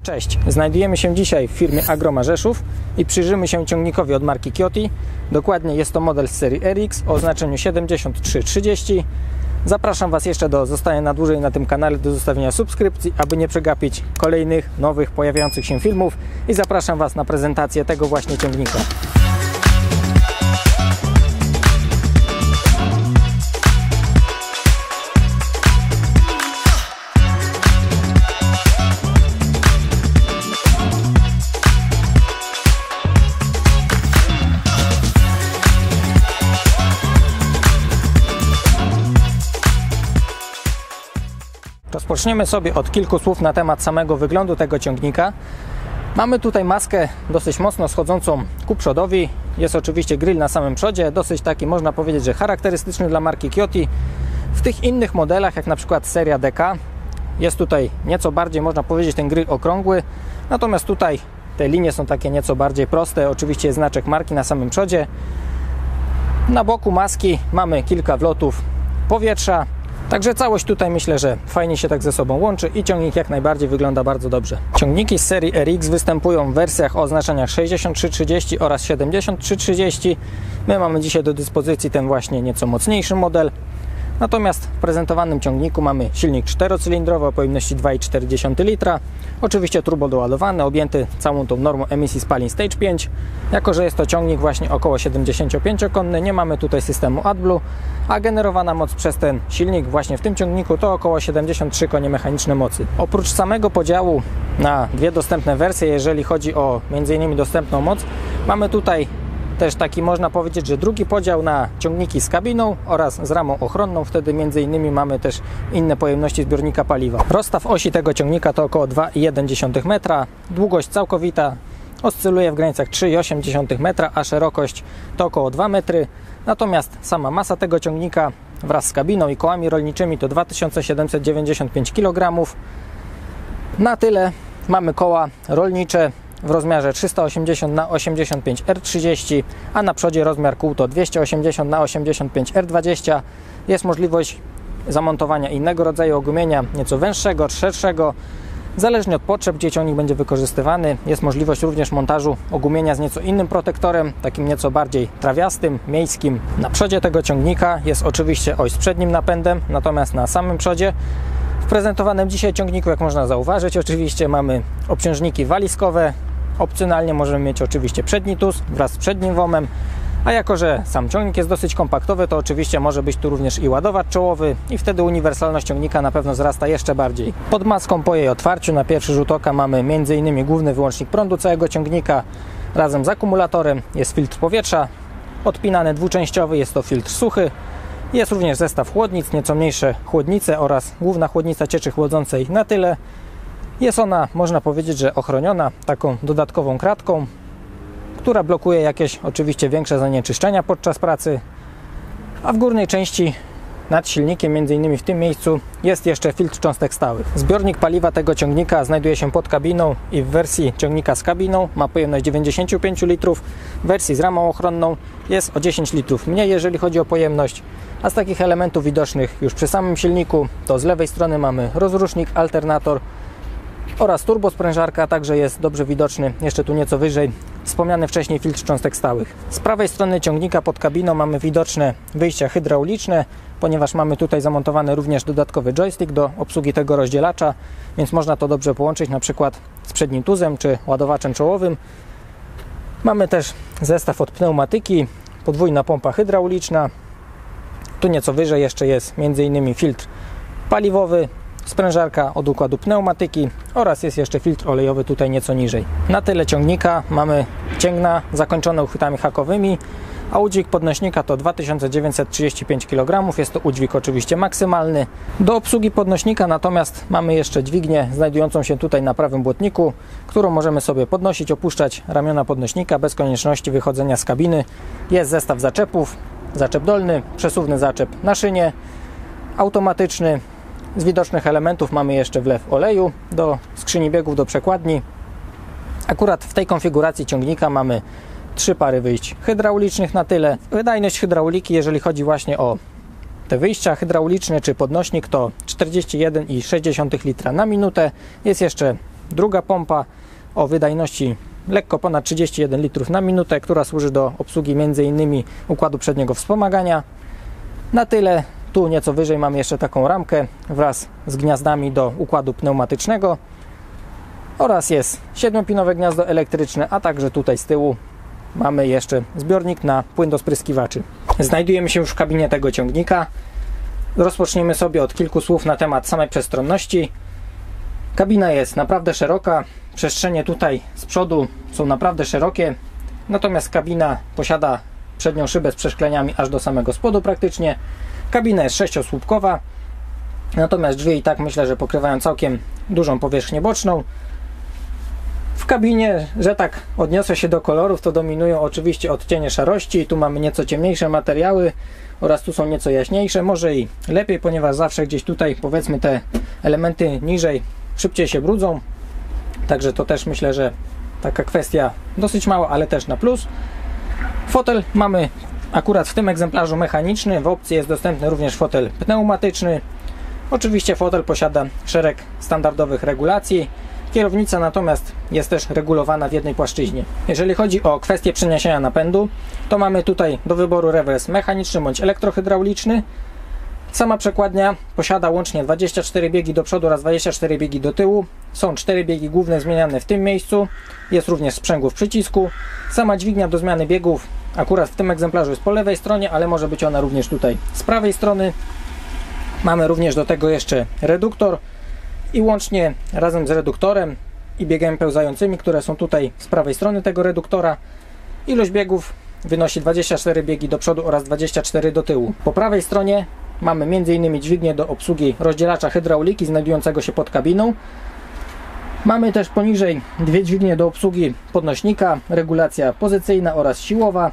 Cześć, znajdujemy się dzisiaj w firmie Agroma Rzeszów i przyjrzymy się ciągnikowi od marki Kioti. Dokładnie jest to model z serii RX o oznaczeniu 7330. Zapraszam Was jeszcze do zostania na dłużej na tym kanale, do zostawienia subskrypcji, aby nie przegapić kolejnych, nowych, pojawiających się filmów i zapraszam Was na prezentację tego właśnie ciągnika. Rozpoczniemy sobie od kilku słów na temat samego wyglądu tego ciągnika. Mamy tutaj maskę dosyć mocno schodzącą ku przodowi. Jest oczywiście grill na samym przodzie, dosyć taki, można powiedzieć, że charakterystyczny dla marki Kioti. W tych innych modelach, jak na przykład seria DK, jest tutaj nieco bardziej, można powiedzieć, ten grill okrągły. Natomiast tutaj te linie są takie nieco bardziej proste. Oczywiście jest znaczek marki na samym przodzie. Na boku maski mamy kilka wlotów powietrza. Także całość tutaj myślę, że fajnie się tak ze sobą łączy i ciągnik jak najbardziej wygląda bardzo dobrze. Ciągniki z serii RX występują w wersjach o oznaczeniach 6330 oraz 7330. My mamy dzisiaj do dyspozycji ten właśnie nieco mocniejszy model. Natomiast w prezentowanym ciągniku mamy silnik 4-cylindrowy o pojemności 2,4 litra. Oczywiście turbo doładowany, objęty całą tą normą emisji spalin Stage 5. Jako że jest to ciągnik właśnie około 75-konny, nie mamy tutaj systemu AdBlue, a generowana moc przez ten silnik właśnie w tym ciągniku to około 73 konie mechaniczne mocy. Oprócz samego podziału na dwie dostępne wersje, jeżeli chodzi o m.in. dostępną moc, mamy tutaj też taki, można powiedzieć, że drugi podział na ciągniki z kabiną oraz z ramą ochronną. Wtedy m.in. mamy też inne pojemności zbiornika paliwa. Rozstaw osi tego ciągnika to około 2,1 metra. Długość całkowita oscyluje w granicach 3,8 metra, a szerokość to około 2 metry. Natomiast sama masa tego ciągnika wraz z kabiną i kołami rolniczymi to 2795 kg. Na tyle mamy koła rolnicze w rozmiarze 380x85 R30, a na przodzie rozmiar kół to 280x85 R20. Jest możliwość zamontowania innego rodzaju ogumienia, nieco węższego, szerszego. Zależnie od potrzeb, gdzie ciągnik będzie wykorzystywany, jest możliwość również montażu ogumienia z nieco innym protektorem, takim nieco bardziej trawiastym, miejskim. Na przodzie tego ciągnika jest oczywiście oś z przednim napędem, natomiast na samym przodzie w prezentowanym dzisiaj ciągniku, jak można zauważyć, oczywiście mamy obciążniki walizkowe. Opcjonalnie możemy mieć oczywiście przedni tus wraz z przednim WOM-em, a jako że sam ciągnik jest dosyć kompaktowy, to oczywiście może być tu również i ładowacz czołowy i wtedy uniwersalność ciągnika na pewno wzrasta jeszcze bardziej. Pod maską po jej otwarciu na pierwszy rzut oka mamy m.in. główny wyłącznik prądu całego ciągnika razem z akumulatorem, jest filtr powietrza odpinany dwuczęściowy, jest to filtr suchy. Jest również zestaw chłodnic, nieco mniejsze chłodnice oraz główna chłodnica cieczy chłodzącej na tyle. Jest ona, można powiedzieć, że ochroniona taką dodatkową kratką, która blokuje jakieś oczywiście większe zanieczyszczenia podczas pracy. A w górnej części nad silnikiem, m.in. w tym miejscu, jest jeszcze filtr cząstek stałych. Zbiornik paliwa tego ciągnika znajduje się pod kabiną i w wersji ciągnika z kabiną ma pojemność 95 litrów. W wersji z ramą ochronną jest o 10 litrów mniej, jeżeli chodzi o pojemność. A z takich elementów widocznych już przy samym silniku to z lewej strony mamy rozrusznik, alternator oraz turbosprężarka, także jest dobrze widoczny jeszcze tu nieco wyżej wspomniany wcześniej filtr cząstek stałych. Z prawej strony ciągnika pod kabiną mamy widoczne wyjścia hydrauliczne, ponieważ mamy tutaj zamontowany również dodatkowy joystick do obsługi tego rozdzielacza, więc można to dobrze połączyć na przykład z przednim tuzem czy ładowaczem czołowym. Mamy też zestaw od pneumatyki, podwójna pompa hydrauliczna. Tu nieco wyżej jeszcze jest m.in. filtr paliwowy, sprężarka od układu pneumatyki oraz jest jeszcze filtr olejowy tutaj nieco niżej. Na tyle ciągnika mamy cięgna zakończone uchwytami hakowymi, a udźwig podnośnika to 2935 kg. Jest to udźwig oczywiście maksymalny. Do obsługi podnośnika natomiast mamy jeszcze dźwignię znajdującą się tutaj na prawym błotniku, którą możemy sobie podnosić, opuszczać ramiona podnośnika bez konieczności wychodzenia z kabiny. Jest zestaw zaczepów, zaczep dolny, przesuwny zaczep na szynie, automatyczny. Z widocznych elementów mamy jeszcze wlew oleju do skrzyni biegów, do przekładni. Akurat w tej konfiguracji ciągnika mamy 3 pary wyjść hydraulicznych na tyle. Wydajność hydrauliki, jeżeli chodzi właśnie o te wyjścia hydrauliczne czy podnośnik, to 41,6 litra na minutę. Jest jeszcze druga pompa o wydajności lekko ponad 31 litrów na minutę, która służy do obsługi m.in. układu przedniego wspomagania. Na tyle. Tu nieco wyżej mamy jeszcze taką ramkę wraz z gniazdami do układu pneumatycznego oraz jest 7-pinowe gniazdo elektryczne, a także tutaj z tyłu mamy jeszcze zbiornik na płyn do spryskiwaczy. Znajdujemy się już w kabinie tego ciągnika. Rozpoczniemy sobie od kilku słów na temat samej przestronności. Kabina jest naprawdę szeroka, przestrzenie tutaj z przodu są naprawdę szerokie, natomiast kabina posiada przednią szybę z przeszkleniami aż do samego spodu praktycznie. Kabina jest 6-słupkowa, natomiast drzwi i tak myślę, że pokrywają całkiem dużą powierzchnię boczną. W kabinie, że tak odniosę się do kolorów, to dominują oczywiście odcienie szarości. Tu mamy nieco ciemniejsze materiały oraz tu są nieco jaśniejsze, może i lepiej, ponieważ zawsze gdzieś tutaj, powiedzmy, te elementy niżej szybciej się brudzą. Także to też myślę, że taka kwestia dosyć mała, ale też na plus. Fotel mamy akurat w tym egzemplarzu mechaniczny, w opcji jest dostępny również fotel pneumatyczny. Oczywiście fotel posiada szereg standardowych regulacji. Kierownica natomiast jest też regulowana w jednej płaszczyźnie. Jeżeli chodzi o kwestię przeniesienia napędu, to mamy tutaj do wyboru rewers mechaniczny bądź elektrohydrauliczny. Sama przekładnia posiada łącznie 24 biegi do przodu oraz 24 biegi do tyłu. Są 4 biegi główne zmieniane w tym miejscu. Jest również sprzęgło w przycisku. Sama dźwignia do zmiany biegów akurat w tym egzemplarzu jest po lewej stronie, ale może być ona również tutaj z prawej strony. Mamy również do tego jeszcze reduktor i łącznie razem z reduktorem i biegami pełzającymi, które są tutaj z prawej strony tego reduktora, ilość biegów wynosi 24 biegi do przodu oraz 24 do tyłu. Po prawej stronie mamy m.in. dźwignię do obsługi rozdzielacza hydrauliki znajdującego się pod kabiną. Mamy też poniżej dwie dźwignie do obsługi podnośnika, regulacja pozycyjna oraz siłowa.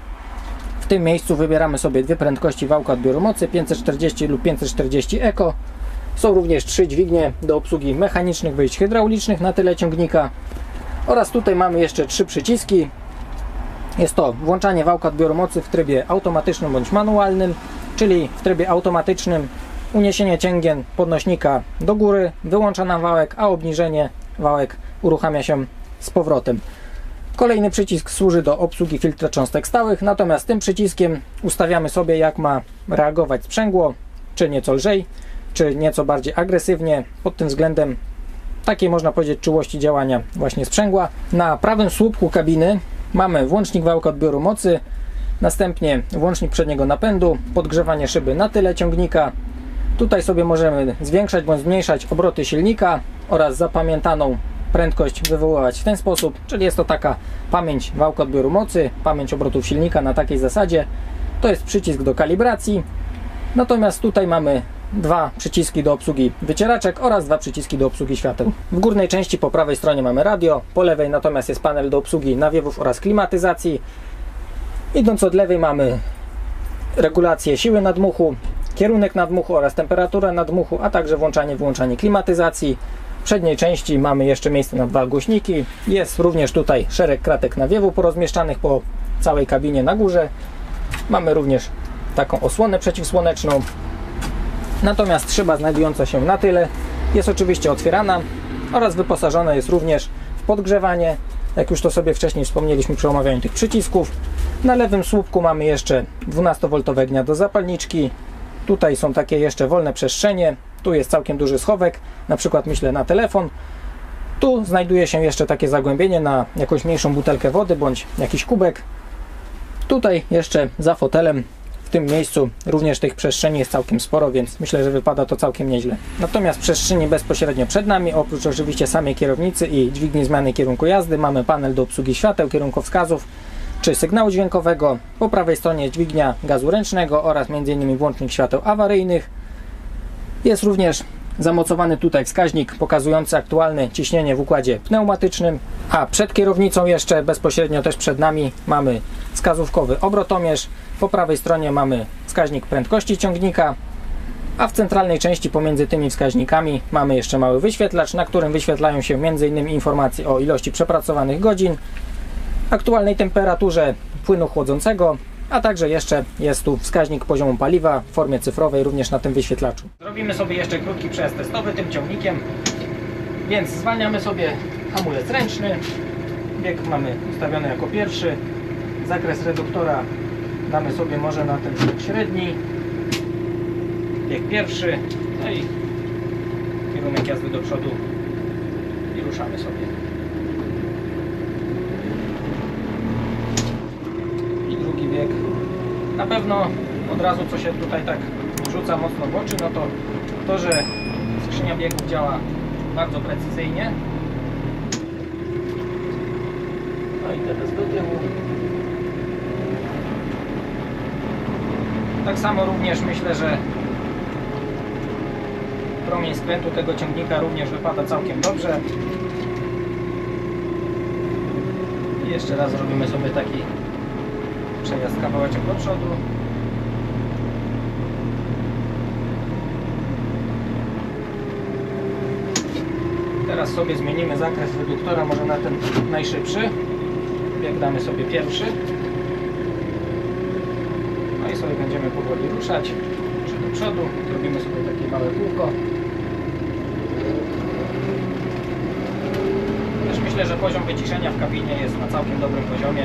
W tym miejscu wybieramy sobie dwie prędkości wałka odbioru mocy 540 lub 540 Eco. Są również 3 dźwignie do obsługi mechanicznych wyjść hydraulicznych na tyle ciągnika oraz tutaj mamy jeszcze 3 przyciski. Jest to włączanie wałka odbioru mocy w trybie automatycznym bądź manualnym, czyli w trybie automatycznym uniesienie cięgien podnośnika do góry, wyłącza nam wałek, a obniżenie wałek uruchamia się z powrotem. Kolejny przycisk służy do obsługi filtra cząstek stałych, natomiast tym przyciskiem ustawiamy sobie, jak ma reagować sprzęgło, czy nieco lżej, czy nieco bardziej agresywnie, pod tym względem takiej, można powiedzieć, czułości działania właśnie sprzęgła. Na prawym słupku kabiny mamy włącznik wałka odbioru mocy, następnie włącznik przedniego napędu, podgrzewanie szyby na tyle ciągnika. Tutaj sobie możemy zwiększać bądź zmniejszać obroty silnika oraz zapamiętaną prędkość wywoływać w ten sposób, czyli jest to taka pamięć wałka odbioru mocy, pamięć obrotów silnika na takiej zasadzie. To jest przycisk do kalibracji, natomiast tutaj mamy 2 przyciski do obsługi wycieraczek oraz 2 przyciski do obsługi świateł. W górnej części po prawej stronie mamy radio, po lewej natomiast jest panel do obsługi nawiewów oraz klimatyzacji. Idąc od lewej mamy regulację siły nadmuchu, kierunek nadmuchu oraz temperaturę nadmuchu, a także włączanie, wyłączanie klimatyzacji. W przedniej części mamy jeszcze miejsce na 2 głośniki. Jest również tutaj szereg kratek nawiewu porozmieszczanych po całej kabinie na górze. Mamy również taką osłonę przeciwsłoneczną. Natomiast szyba znajdująca się na tyle jest oczywiście otwierana oraz wyposażona jest również w podgrzewanie, jak już to sobie wcześniej wspomnieliśmy przy omawianiu tych przycisków. Na lewym słupku mamy jeszcze 12V gniazdo zapalniczki. Tutaj są takie jeszcze wolne przestrzenie. Tu jest całkiem duży schowek, na przykład myślę na telefon. Tu znajduje się jeszcze takie zagłębienie na jakąś mniejszą butelkę wody bądź jakiś kubek. Tutaj jeszcze za fotelem w tym miejscu również tych przestrzeni jest całkiem sporo, więc myślę, że wypada to całkiem nieźle. Natomiast przestrzeni bezpośrednio przed nami, oprócz oczywiście samej kierownicy i dźwigni zmiany kierunku jazdy, mamy panel do obsługi świateł, kierunkowskazów czy sygnału dźwiękowego. Po prawej stronie jest dźwignia gazu ręcznego oraz m.in. włącznik świateł awaryjnych. Jest również zamocowany tutaj wskaźnik pokazujący aktualne ciśnienie w układzie pneumatycznym, a przed kierownicą jeszcze bezpośrednio też przed nami mamy wskazówkowy obrotomierz. Po prawej stronie mamy wskaźnik prędkości ciągnika, a w centralnej części pomiędzy tymi wskaźnikami mamy jeszcze mały wyświetlacz, na którym wyświetlają się m.in. informacje o ilości przepracowanych godzin, aktualnej temperaturze płynu chłodzącego, a także jeszcze jest tu wskaźnik poziomu paliwa w formie cyfrowej również na tym wyświetlaczu. Zrobimy sobie jeszcze krótki przejazd testowy tym ciągnikiem. Więc zwalniamy sobie hamulec ręczny, bieg mamy ustawiony jako pierwszy, zakres reduktora damy sobie może na ten średni, bieg pierwszy, no i kierunek jazdy do przodu i ruszamy sobie. I drugi bieg. Na pewno od razu co się tutaj tak rzuca mocno w oczy, no to, że skrzynia biegów działa bardzo precyzyjnie. No i teraz do tyłu. Tak samo również myślę, że promień skrętu tego ciągnika również wypada całkiem dobrze. I jeszcze raz zrobimy sobie taki przejazd kawałeczek do przodu. Teraz sobie zmienimy zakres reduktora, może na ten najszybszy. Bieg damy sobie pierwszy. No i sobie będziemy powoli ruszać. Do przodu, robimy sobie takie małe kółko. Też myślę, że poziom wyciszenia w kabinie jest na całkiem dobrym poziomie.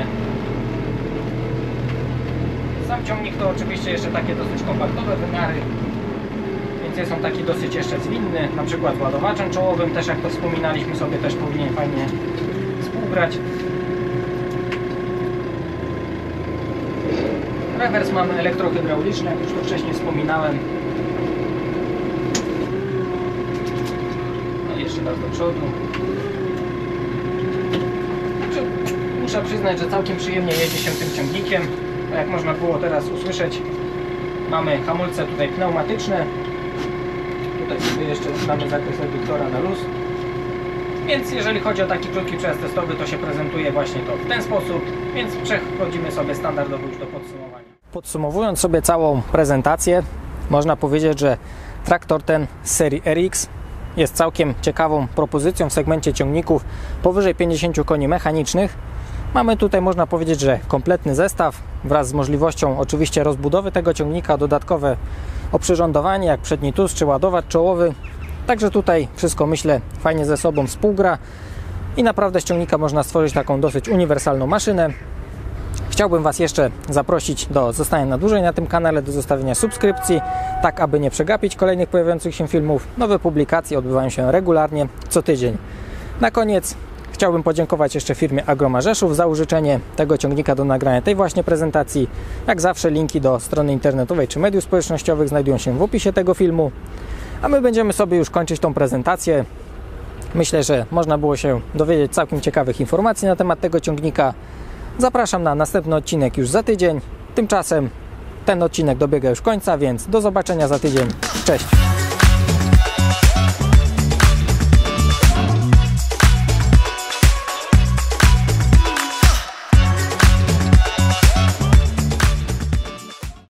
Sam ciągnik to oczywiście jeszcze takie dosyć kompaktowe wymiary, więc jest on taki dosyć jeszcze zwinny, na przykład z ładowaczem czołowym, też jak to wspominaliśmy sobie, też powinien fajnie współgrać. Rewers mamy elektrohydrauliczny, jak już to wcześniej wspominałem. No i jeszcze raz do przodu. Muszę przyznać, że całkiem przyjemnie jeździ się tym ciągnikiem. A jak można było teraz usłyszeć, mamy hamulce tutaj pneumatyczne. Tutaj sobie jeszcze mamy zakres reduktora na luz. Więc jeżeli chodzi o taki krótki przejazd testowy, to się prezentuje właśnie to w ten sposób. Więc przechodzimy sobie standardowo już do podsumowania. Podsumowując sobie całą prezentację, można powiedzieć, że traktor ten z serii RX jest całkiem ciekawą propozycją w segmencie ciągników powyżej 50 koni mechanicznych. Mamy tutaj, można powiedzieć, że kompletny zestaw wraz z możliwością oczywiście rozbudowy tego ciągnika, dodatkowe oprzyrządowanie jak przedni tus czy ładowacz czołowy. Także tutaj wszystko, myślę, fajnie ze sobą współgra i naprawdę z ciągnika można stworzyć taką dosyć uniwersalną maszynę. Chciałbym Was jeszcze zaprosić do zostania na dłużej na tym kanale, do zostawienia subskrypcji, tak aby nie przegapić kolejnych pojawiających się filmów. Nowe publikacje odbywają się regularnie co tydzień. Na koniec chciałbym podziękować jeszcze firmie Agroma Rzeszów za użyczenie tego ciągnika do nagrania tej właśnie prezentacji. Jak zawsze linki do strony internetowej czy mediów społecznościowych znajdują się w opisie tego filmu. A my będziemy sobie już kończyć tą prezentację. Myślę, że można było się dowiedzieć całkiem ciekawych informacji na temat tego ciągnika. Zapraszam na następny odcinek już za tydzień. Tymczasem ten odcinek dobiega już końca, więc do zobaczenia za tydzień. Cześć!